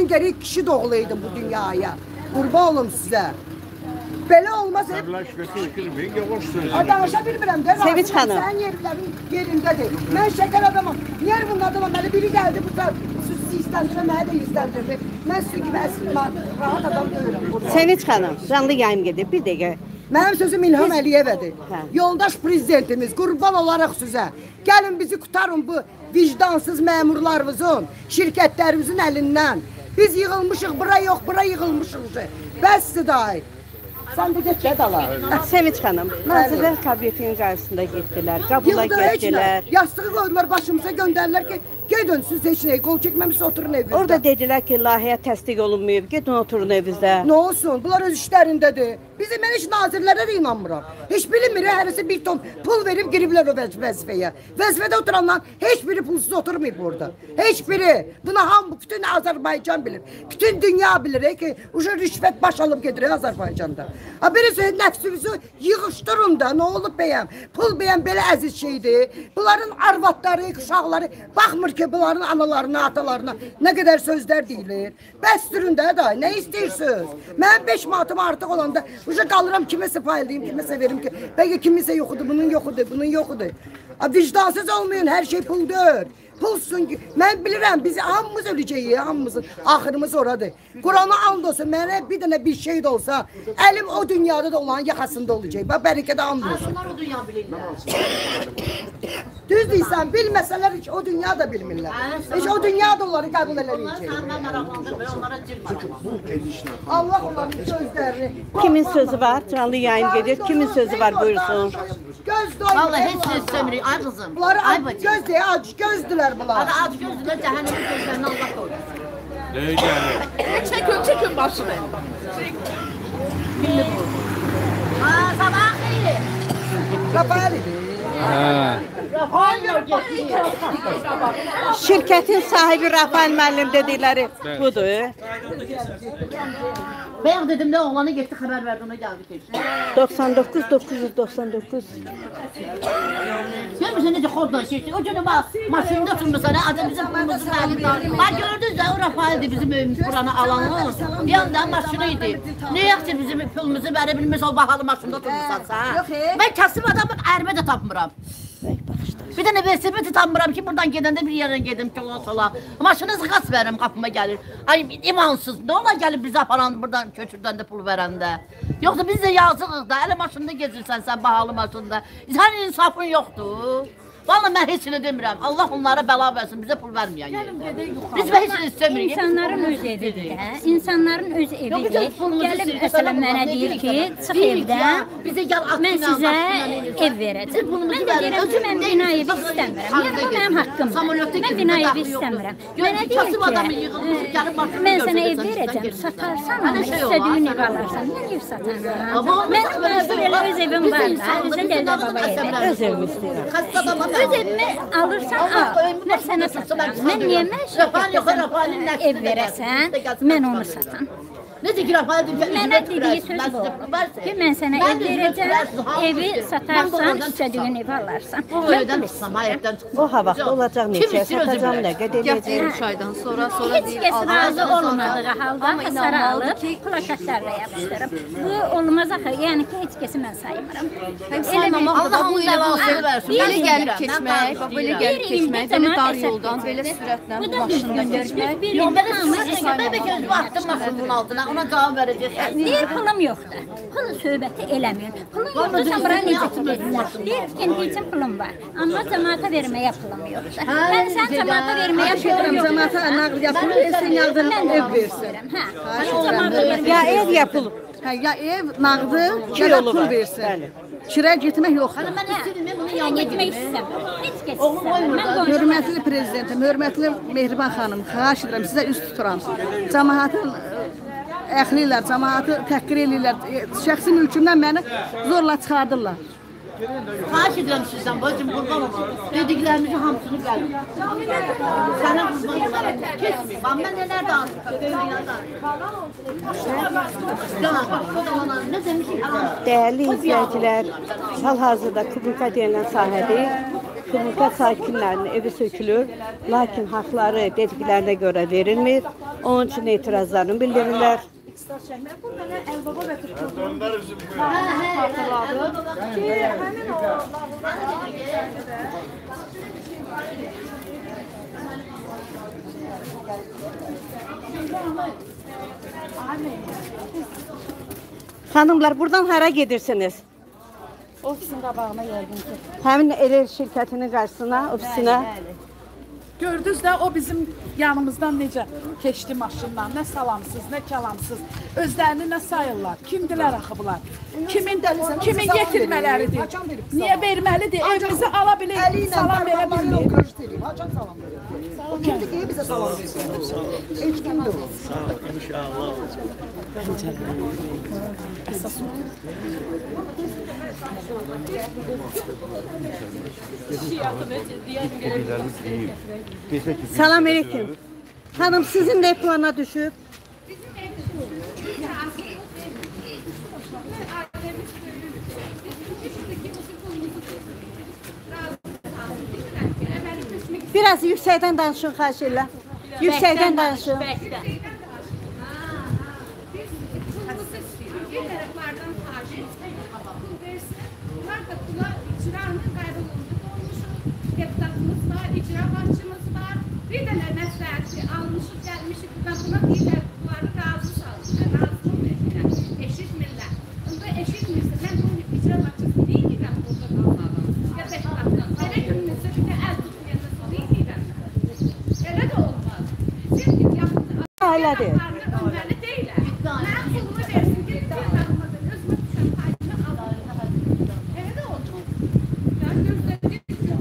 Mən gərək kişi doğuluydım bu dünyaya. Qurban olum sizə. Belə olmaz. Danışa bilmirəm də. Sevinç xanım. Sənin yerlərin yerindədir. Mən şəkər adamam. Niyə bunun adamam? Mənə biri gəldi bu saat. Sizi istəndirə, mənə də istəndirdi. Mən sizin kimi əsl rahat adam deyirəm. Sevinç xanım, canlı yayım gedir. Bir dəqiqə. Mənim sözüm İlham Əliyevədir. Yoldaş prezidentimiz, qurban olaraq sizə. Gəlin bizi qutarın bu vicdansız məmurlarımızın, şirkətlərimizin əlindən. Biz yığılmışıq, bura yox, bura yığılmışıq. Bəsdir dayı. Sən bu geç dala. Sevinç xanım, Nazirlər Kabinetinin qarşısında getdilər, qabula getdilər. Yastığı qoydular başımıza, göndərdilər ki, gedin siz heç nəyə, qol çəkməmişsə oturun evinizdə. Orada dedilər ki, layihə təsdiq olunmayıb, gedin oturun evinizdə. Nə olsun, bunlar öz işlərindədir. Bizim mən heç nazirlərə də inanmıram. Heç bilmir, hərisi bir ton pul verib giriblər o vəzifəyə. Vəzifədə oturanlar heç biri pulsuz oturmayıb burada. Heç biri. Buna hamı, bütün Azərbaycan bilir. Bütün dünya bilir ki, uşaq rüşvət baş alıb gedir Azərbaycanda. Birisi nəfsinizi yığışdırın da, nə olub bəyəm? Pul bəyəm belə əziz şeydir. Bunların arvadları, uşaqları baxmır ki, bunların analarına, atalarına nə qədər sözlər deyilir. Bəstirin də da, nə istəyirsiniz? Mən 5 manatım artıq olanda uşaq qalıram, kiməsə paylayayım, kiməsə verim ki, bəlkə kiməsə yoxudur, bunun yoxudur, bunun yoxudur. Vicdansız olmayın, hər şey puldur. Pulsun ki, mən bilirəm, bizi hamımız öləcəyik, hamımızın axırımız oradır. Qurana and olsun, mənə bir dənə bir şey də olsa, əlim o dünyada da olan yaxasında olacaq. Bax, bərəkədə and olsun. Onlar o dünya bilirlər. Düz deyirsən, bilməsələr heç o dünya da bilmirlər. Heç o dünya da onları qəbul eləməyəcək. Onlara maraqlandırmır, onlara cır. Allah onların sözlərini... Kimin sözü var? Canlı yayım gedir. Kimin sözü var? Buyursun. Göz doyur. Vallahi heç nə istəmirik, ay qızım. Bunları Ay bacım. göz deyə ac gözdülər bunlar. Hadi ac gözdülər, cəhənnəmin gözlərini Allah qoyur. Ne gelir? Çəkin başını. Haa, sabah xeyir. Rafaelidir. Şirkətin sahibi Rafael müəllim dedikləri budur. Bayaq dedim də oğlanı getdi, xəbər verdi, ona gəldi keçdi. 99 999. Görmürsən necə xodla keçdi? O günü bax, maşında oturmuşsan, adam bizim pulumuzu verdi. Bax gördünüz də o Rafael'dir bizim evimiz buranı alanı. Bir anda maşını idi. Ne yaxşı bizim pulumuzu verə bilməz o bahalı maşında oturmuşsansa. Ben kasım adamın ərmə də tapmıram. Bir dənə velosipedi tapmıram ki, buradan gedəndə bir yerdən gedim ki, ola sola. Maşınızı qas verim, qapıma gəlir. Ay, imansız, nə ola gəlib bizi aparan buradan köçürdən də pul verəndə. Yoxsa biz də yazığıq da, elə maşında gezirsən sən, bahalı maşında. Sənin insafın yoxdur. Vallahi mən heç nə demirəm. Allah onlara bəla versin, bizə pul verməyən yerdə. Biz heç nə istəmirik. İnsanların öz evidir, hə? İnsanların öz evidir. Gəlib məsələn mənə deyir ki, çıx evdən, mən sizə ev verəcəm. Mən də deyirəm ki, mən bina evi istəmirəm. Yəni bu mənim haqqımdır. Mən bina evi istəmirəm. Mənə deyir ki, mən sənə ev verəcəm, satarsan, istədiyin ev alarsan. Mən ev satarım. Mənim məzur elə öz evim var da, özə Dədə Baba evi. Öz evimi istəyirəm. Öz evimi alırsan, al. Mən sənə satarım. Mən niyə mən şirkətdə ev verəsən, mən onu satan. Necə ki, Rafael mənə dediyi söz bu. Ki, mən sənə ev verəcəm, evi satarsan, istədiyin evi alarsan. Bu evdən çıxsam, hayətdən çıxsam. O ha vaxt olacaq neçə, satacam nə qədər edəcək. 3 aydan sonra Heç kəs razı olmadığı halda hasara alıb, plakatlarla yapışdırıb. Bu olmaz axı, yəni ki, heç kəsi mən saymıram. Allah hamı ilə vasitə versin. Belə gəlib Bir keçmək, belə gəlib keçmək, belə dar yoldan, belə sürətlə bu maşınla keçmək. Yox, mən də gözümü attım maşının altına, ona cavab verəcəksən. Deyir, pulum yoxdur. Pul söhbəti eləmir. Pulun yoxdur, sən bura necə gedirsən? Deyir, kendi üçün pulum var. Amma cəmaata verməyə pulum yoxdur. Mən sən cəmaata verməyə pulum yoxdur. Cəmaata nağıl yapılır, versin yağdırın ev versin. Ya ev yapılıb. Ya ev nağdı, ya pul versin. Kirə getmək yoxdur. Mən istəyirəm, bunun Yəni yanına getmək istəmirəm. Heç kəs istəmirəm. Hörmətli prezidentim, hörmətli Mehriban xanım, xahiş edirəm, sizə üst tuturam. Cəmaatın əxliyirlər, cəmaatı təhqir edirlər, şəxsi mülkümdən məni zorla çıxardırlar. Xahiş edirəm sizdən, bacım, qurban olsun. Dediklərimizi hamısını gəlin. Sənə qurban olsun. Kesməyim. Bax, mən nələr danışım. Dəyərli izləyicilər, hal-hazırda Kubika deyilən sahədə Komunitet sakinlərinin evi sökülür, lakin haqları dediklərinə görə verilmir. Onun üçün etirazlarını bildirirlər. Xanımlar, buradan hara gedirsiniz? Ofisin qabağına gəldim ki. Həmin el şirkətinin qarşısına, ofisinə. Gördünüz də o bizim yanımızdan necə keçdi maşınla, nə salamsız, nə kəlamsız. Özlərini nə sayırlar, kimdilər axı bunlar? Kimin yetirmələridir? Niyə verməlidir? Evimizi ala bilir, salam verə bilmir. Haçan salam verir. O kimdi ki bize salam verir. Hiç kimdir o. İnşallah. Salam aleyküm. Hanım, sizin ne puana düşüb? Biraz yüksekten danışın, xahiş edirəm. Yüksekten danışın. Deputatımız var, icra başçımız var. Bir de məsləhətçi almışıq, gəlmişik. Buna deyirlər, bunları razı salmışlar, razı olmayacaq. Eşitmirlər. Onda eşitmirsə, mən bu icra başçısı deyirəm burada qalmadan. Ya deputatdan. Elə günümüzdə bir də əl tutmayacaq, deyirəm. Elə də olmaz. Siz yaxın. Ailədir. Öməli deyilər. Mən pulumu versin, gedib deputatımızın özümə düşən payını alır. Elə də olmaz. Ya gözlədik.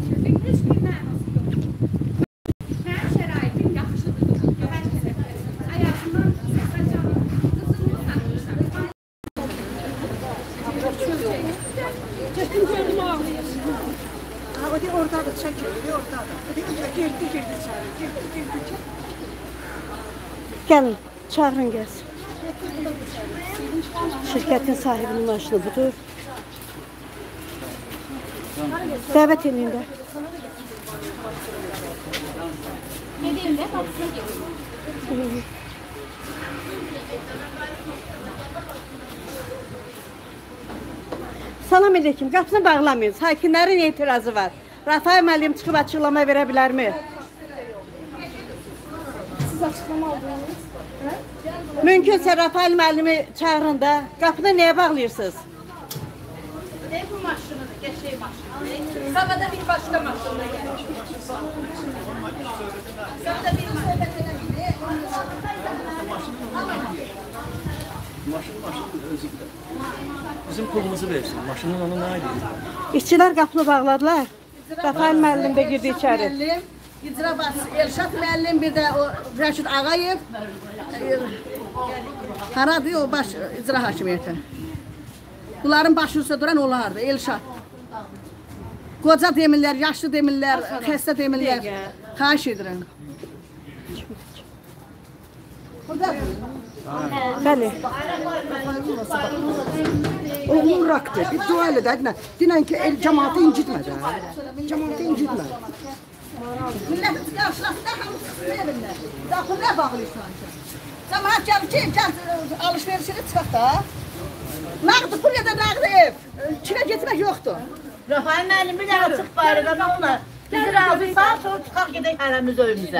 Gelin, çağırın gelsin. Şirketin sahibinin maşını budur. Davet edin de. Salam aleyküm. Qapısını bağlamayın. Sakinlərin etirazı var. Rafael müəllim çıxıb açıqlama verə bilərmi? Siz açıqlama aldınız. Mümkünsə Rafael müəllimi çağırın da. Qapını niyə bağlayırsınız? Ne bu maşını, geçey maşını. Sana da bir başka maşınla gelmiş. Sana da bir Bizim pulumuzu versin. Maşının ona ne aydın? İşçilər qapını bağladılar. Rafael müəllim də girdi içəri. İcra başçısı Elşad müəllim, bir də o Rəşid Ağayev. Haradır o baş icra hakimiyyəti. Bunların başında duran onlardır, Elşad. Qoca demirlər, yaşlı demirlər, xəstə demirlər. Xahiş edirəm. Bəli. Oğlum raktı, bir dua elə də. Dinən ki, cəmaatı incitmə də. Cəmaatı incitmə. Millət qarşılasında hamısı verirlər. Daxil nə bağlıysan ki? Cəmaat gəlir ki, alışverişini çıxaq da. Nağdı pul ya da nağdı ev. Çinə getmək yoxdur. Rafael müəllim bir dənə çıx bayrağa da onlar. Bizi razıysan, sonra çıxaq gedək hərəmiz öyümüzə.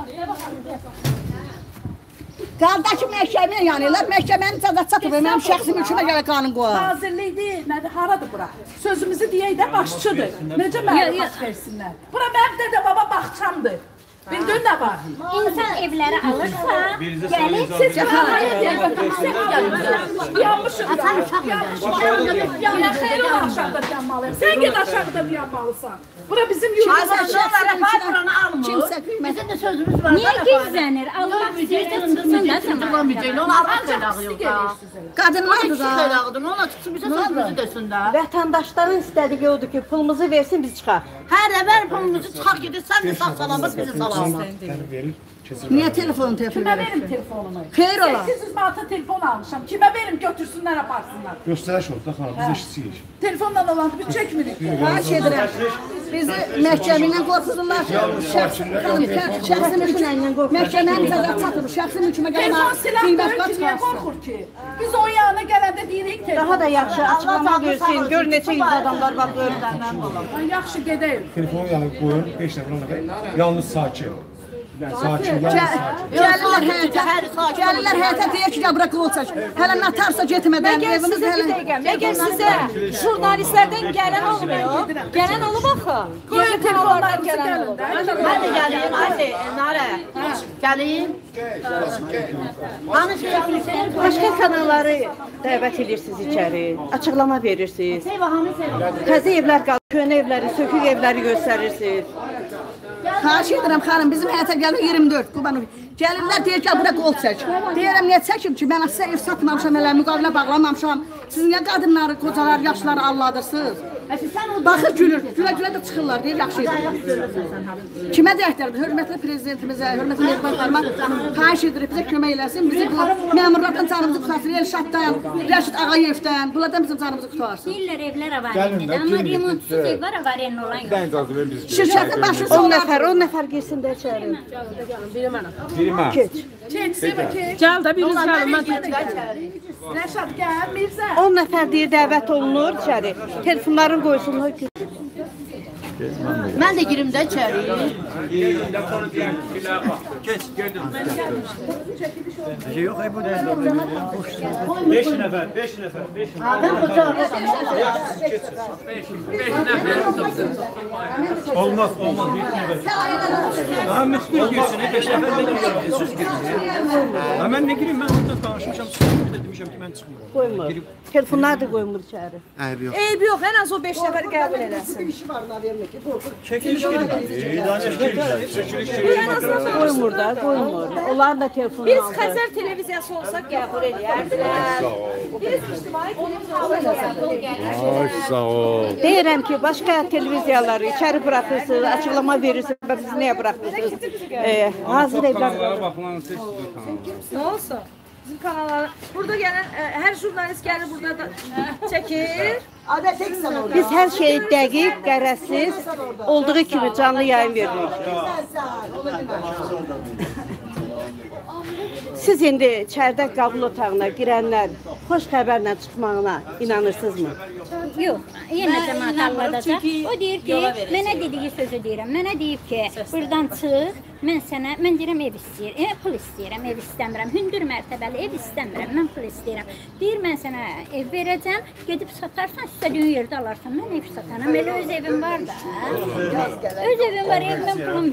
Qaldakı məhkəməyə yanırlar, məhkəmənin cəzası çatıb, mənim şəxsi mülkümə gələ qanun qoyar. Nazirlikdir, nədir, haradır bura? Sözümüzü deyək də başçıdır. Necə mənə baş versinlər? Bura mənim dədə baba baxçamdır. Bildin nə var? İnsan evləri alırsa, gəlib Siz yanmışıq da. Ya xeyr ola aşağıda dayanmalıyım. Sən ged aşağıda dayanmalısan. Bura bizim yurdumuz. Rafael buranı almır. Bizim de sözümüz var. niyə gizlənir? Allah istəyirsə çıxsın da zaman. Onu araq xeylağıyıq da. Qadınlardır Çıx da. xeylağıdır, ona çıxsın bizə sözümüzü desin də. Vətəndaşların istədiyi odur ki, pulumuzu versin, biz çıxaq. Hər əvvəl pulumuzu çıxaq gedib, sən də sağ salamat bizi salamla. Niyə telefonu Kimə verim telefonumu? Xeyr ola. 800 manata telefon almışam. Kimə verim götürsünlər aparsınlar. Göstəriş oldu da xanım, biz eşitsiyik. Telefonla olan bir çəkmirik. Xahiş edirəm. Bizi məhkəmədən qorxudurlar. Şəxsi mülkündən qorxudurlar. Məhkəmənin cəzası çatır. Şəxsi mülkümə Telefon silah qiymətlər görür ki, niyə çıxarsın. qorxur ki? Biz onun yanına gələndə deyirik ki, Daha da yaxşı açıqlama versin. Gör neçə yüz adamlar baxır. ay yaxşı gedək. Telefonu yanına qoyun, 5 nəfər ona qədər. Yalnız sakin. Sakin, yalnız sakin. Gəlirlər həyətə deyir ki, bura qol çək. Hələ natarsa getmədən evimiz hələ... Məgər sizə jurnalistlərdən gələn olmuyor? Gələn olub axı. Qoyun telefonlarımızı gəlin. Ben de geleyim hadi Nare. Geleyim. Hani şey yapıyorsun? Başqa kanalları dəvət edirsiniz içəri. Açıqlama verirsiniz. Təzə evlər qalır, köhnə evləri, sökük evləri göstərirsiniz. Xahiş edirəm xanım, bizim həyətə gəlir 24 Qubanov. Gəlirlər deyir ki, bura qol çək. Deyirəm, niyə çəkim ki, mən sizə ev satmamışam, elə müqavilə bağlamamışam. Siz niyə qadınları, qocalar, yaşları alladırsınız? Baxır gülür, gülə-gülə də çıxırlar, deyir, yaxşı edir. Kimə deyəkdir? Hörmətli prezidentimizə, hörmətli mehmanlarıma xahiş edir, bizə kömək eləsin. Bizi bu məmurlardan canımızı qutarsın, Elşaddan, Rəşid Ağayevdən, bunlardan bizim canımızı qutarsın. Deyirlər evlər avarenlidir, amma remontsuz ev var, avarenli olan yox. Şirkətin başı 10 nəfər girsin də içəri. Keç. Gəl də biriniz gəlin, mən Rəşad gəl, Mirzə. 10 nəfər deyə dəvət olunur içəri. Telefonların qoysunlar ki. Ben de girim de içeri. Geç, gördüm. Yok, bu da. 5 nəfər, 5 nəfər, 5 nəfər. Ben kucağım. Olmaz, olmaz, 5 nəfər. Daha müsbət girsin, 5 nəfər də söz girsin. Mən nə gireyim, mən orada danışmışam, demişəm ki, mən çıxmıyorum. Qoymur. Telefonlar da qoymur içəri. Eyb yox, ən az o 5 nəfər qəbul eləsin. Çəkiliş Qoymur da, qoymur. Onların da telefonu Biz aldı. Xəzər televiziyası olsaq qəbul eləyərdilər. Biz ictimai televiziyası Sağ ol. Deyirəm ki, başqa televiziyaları içəri buraxırsınız, açıqlama verirsiniz, bizi niyə buraxırsınız? Hazır evlər. Nə olsun? Bizim kanallar, burada gələn, hər jurnalist gəlir burada da çəkir. Biz hər şeyi dəqiq, qərəzsiz, olduğu kimi canlı yayın veririk. Siz indi içəridə qəbul otağına girənlər xoş xəbərlə çıxmağına inanırsınızmı? Yox, yenə cəmaət alladacaq. O deyir ki, mənə dediyi sözü deyirəm. Mənə deyib ki, buradan çıx, mən deyirəm ev istəyirəm, pul istəyirəm, ev istəmirəm. Hündür mərtəbəli ev istəmirəm, mən pul istəyirəm. Deyir, mən sənə ev verəcəm, gedib satarsan, istədiyin yerdə alarsan. Mən ev satanam, elə öz evim var da. Öz evim var, evimdən pulum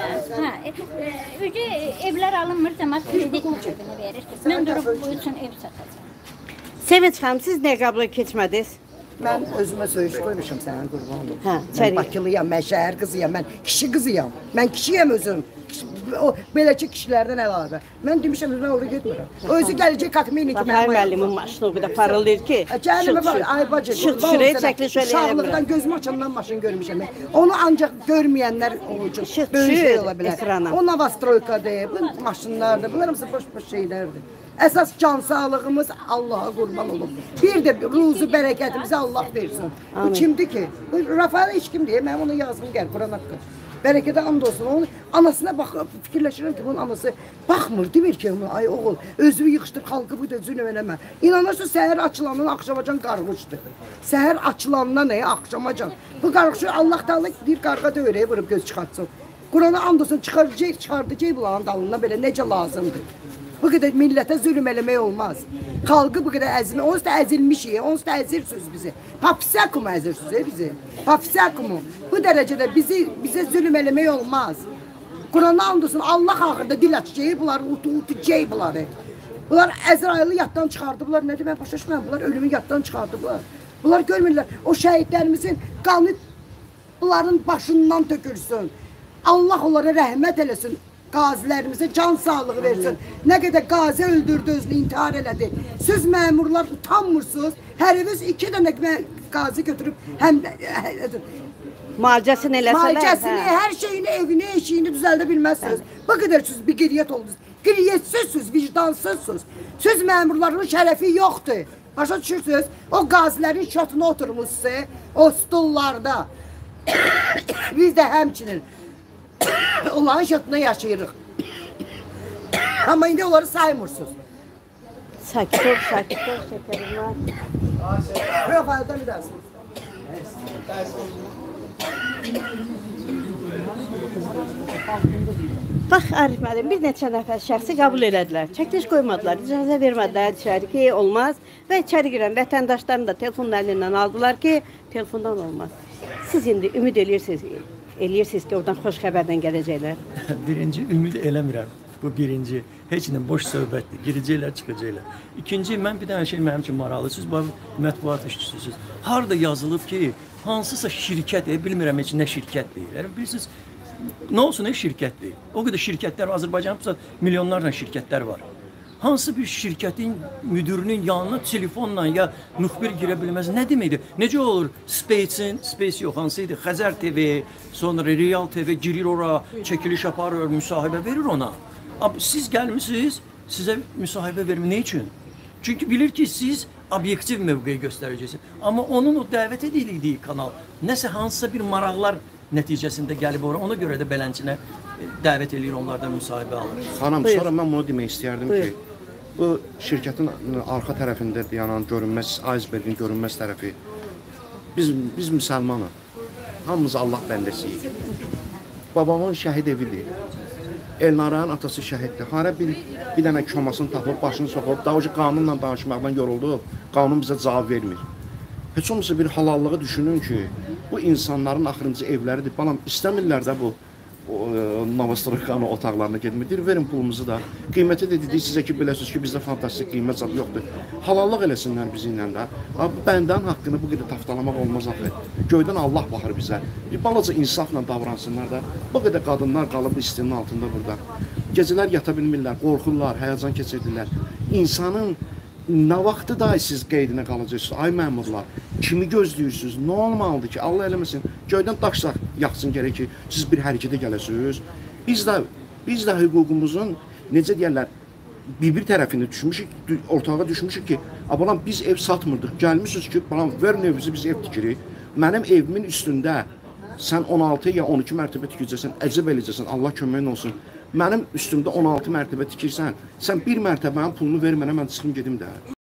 verir. Evlər alınmır, cəmaət kredit müşəbini verir. Mən durub bu üçün ev satacağım. Sevinç xanım, siz niyə qəbula keçmədiniz? Mən özümə söyüş qoymuşam sənin qurban olum. Hə, Mən Bakılıyam, mən şəhər qızıyam, mən kişi qızıyam. Mən kişiyəm özüm. O beləki kişilərdən əlavə. Mən demişəm, mən oraya getmirəm. O özü gələcək Katmini ki, Baxar müəllimin maşını o qədər parıldayır ki, Gəlimə var, ay bacı. şık düşürək, çəkiliş eləyə Uşaqlıqdan gözüm açandan maşın görmüşəm. Onu ancaq görməyənlər olacaq. Böyük şey ola bilər. ekrana. O Novastroykadır, bu maşınlardır, bunlar hamısı boş şeylərdir. Əsas can sağlığımız Allah'a qurban olub. Bir də ruzu bərəkətimizi Allah versin. Bu kimdir ki? Bu Rafael heç kim deyir, mənim ona yazım gəl, Quran haqqı. Bərəkətə and olsun. Onun anasına baxıb fikirləşirəm ki, bunun anası baxmır, demir ki, ay oğul, özünü yığışdır, xalqı bu da zülm eləmə. İnanırsın, səhər açılandan axşamacan qarğışdır. Səhər açılandan axşamacan. Bu qarğışı Allah Taala bir qarğa dövrəyə vurub göz çıxartsın. Qurana and olsun, çıxardacaq bunların dalından belə necə lazımdır. Bu qədər millətə zülm eləmək olmaz. Xalqı bu qədər əzilmək, onsuz da əzilmişik, onsuz da əzirsiniz bizi. Papisakumu əzirsiniz bizi. Papisakumu. Bu dərəcədə bizə zülm eləmək olmaz. Qurana and olsun, Allah axırda dil açacaq, bunları utacaq bunları. Bunlar Əzraili yaddan çıxardıblar, nə demək başa düşmürəm, bunlar ölümü yaddan çıxardıblar. Bunlar görmürlər, o şəhidlərimizin qanı bunların başından tökülsün. Allah onlara rəhmət eləsin. Qazilərimizə can sağlığı versin. Nə qədər qazi öldürdü, özünü intihar elədi. Siz məmurlar utanmırsınız. Həriniz 2 dənə qazi götürüb həm müalicəsini eləsələr. Müalicəsini, hər şeyini, evini, eşiyini düzəldə bilməzsiniz. Bu qədər siz bir qiriyyət oldunuz. Qiriyyətsizsiniz, vicdansızsınız. Siz məmurların şərəfi yoxdur. Başa düşürsünüz? O qazilərin şatına oturmuşsunuz, o stullarda. Biz də həmçinin onların şartında yaşayırıq. Amma indi onları saymırsınız. Sakit ol, şekerim var. Rafael'den bir dersiniz. Bax Arif müəllim, bir neçə nəfər şəxsi qəbul elədilər. Çəkiliş qoymadılar, icazə vermədilər içəri ki, olmaz. Və içəri girən vətəndaşlarını da telefonun əlindən aldılar ki, telefondan olmaz. Siz indi ümid eləyirsiniz ki, oradan xoş xəbərdən gələcəklər. Birinci, ümid eləmirəm. Bu birinci. Heç nə boş söhbətdir. Girəcəklər, çıxacaqlar. İkinci, mən bir dənə şey mənim üçün maraqlı. Siz bu mətbuat işçisiniz. Harda yazılıb ki, hansısa şirkət, bilmirəm heç nə şirkətdir. Bilirsiniz, nə olsun şirkətdir. O qədər şirkətlər, Azərbaycanımızda milyonlarla şirkətlər var. Hansı bir şirkətin müdürünün yanına telefonla ya müxbir girə bilməz. Nə deməkdir? Necə olur? Space yox, hansıydı? Xəzər TV, sonra Real TV girir ora, çəkiliş aparır, müsahibə verir ona. Siz gəlmişsiniz, sizə müsahibə vermir. Ne üçün? Çünki bilir ki, siz obyektiv mövqeyi göstərəcəksiniz. Amma onun o dəvət edildiyi kanal nəsə hansısa bir maraqlar nəticəsində gəlib ora. Ona görə də belənçinə dəvət edir, onlardan müsahibə alır. Xanım, sonra mən bunu demək istəyərdim ki, bu şirkətin arxa tərəfində yanan görünməz, icebergin görünməz tərəfi biz müsəlmanıq. Hamımız Allah bəndəsiyik. Babamın şəhid evidir. Elnara'nın atası şəhiddir. Hara bir dənə komasını tapıb, başını soxub, daha qanunla danışmaqdan yoruldu. Qanun bizə cavab vermir. Heç olmasa bir halallığı düşünün ki, bu insanların axırıncı evləridir. Balam, istəmirlər də bu Novostroykanın otaqlarına getmir. Verin pulumuzu da. Qiyməti də dedik sizə ki, biləsiniz ki, bizdə fantastik qiymət zad yoxdur. Halallıq eləsinlər bizimlə də. Bəndən haqqını bu qədər taftalamaq olmaz axı. Göydən Allah baxır bizə. Bir balaca insafla davransınlar da. Bu qədər qadınlar qalıb istinin altında burada. Gecələr yata bilmirlər, qorxurlar, həyəcan keçirdirlər. İnsanın nə vaxtı da siz qeydinə qalacaqsınız? Ay məmurlar, kimi gözləyirsiniz? Nə olmalıdır ki, Allah eləməsin, göydən daş yaxsın gərək ki, siz bir hərəkətə gələsiniz. Biz də hüququmuzun, necə deyərlər, bir tərəfini düşmüşük, ortağa düşmüşük ki, balam biz ev satmırdıq, gəlmişsiniz ki, balam verin evimizi, biz ev tikirik. Mənim evimin üstündə sən 16 ya 12 mərtəbə tikəcəksən, əcəb eləyəcəksən, Allah köməyin olsun. Mənim üstümdə 16 mərtəbə tikirsən, sən bir mərtəbənin pulunu ver mənə, mən çıxım gedim də.